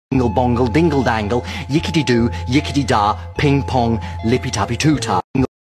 Dingle bongle, dingle dangle, yickety doo, yickety da, ping pong, lippy tappy too ta.